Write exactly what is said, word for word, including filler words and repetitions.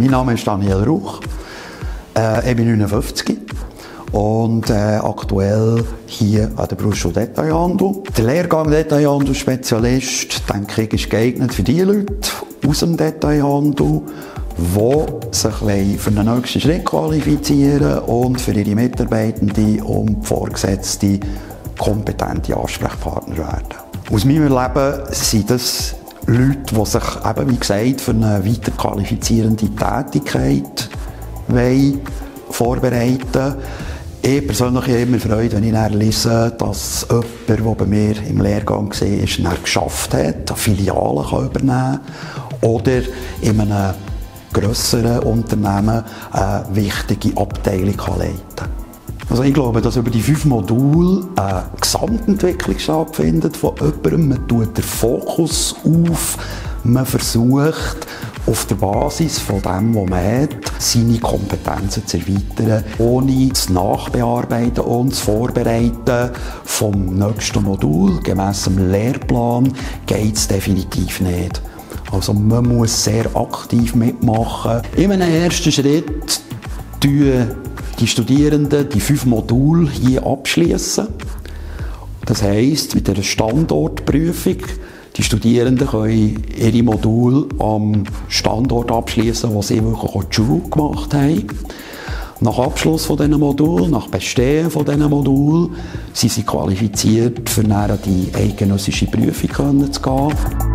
Mein Name ist Daniel Rauch, äh, ich bin neunundfünfzig und äh, aktuell hier an der Berufsschule Detailhandel. Der Lehrgang Detailhandel-Spezialist, denke ich, ist geeignet für die Leute aus dem Detailhandel, die sich für den nächsten Schritt qualifizieren und für ihre Mitarbeitenden und Vorgesetzte kompetente Ansprechpartner werden. Aus meinem Leben sind das Leute, die sich eben, wie gesagt, für eine weiter qualifizierende Tätigkeit vorbereiten wollen. Ich persönlich habe immer Freude, wenn ich dann lese, dass jemand, der bei mir im Lehrgang war, es geschafft hat, eine Filiale übernehmen kann oder in einem grösseren Unternehmen eine wichtige Abteilung leiten kann. Also ich glaube, dass über die fünf Module eine Gesamtentwicklung stattfindet von jemandem. Man tut den Fokus auf, man versucht auf der Basis von dem, was man hat, seine Kompetenzen zu erweitern, ohne das Nachbearbeiten und das Vorbereiten vom nächsten Modul. Gemäss dem Lehrplan geht es definitiv nicht. Also man muss sehr aktiv mitmachen. In einem ersten Schritt tun die Studierenden die fünf Module hier abschließen. Das heisst, mit der Standortprüfung, die Studierenden können ihre Module am Standort abschließen, wo sie wirklich auch die Schule gemacht haben. Nach Abschluss von diesen Modulen, nach Bestehen von diesen Modulen, sind sie qualifiziert, für die eidgenössische Prüfung zu gehen.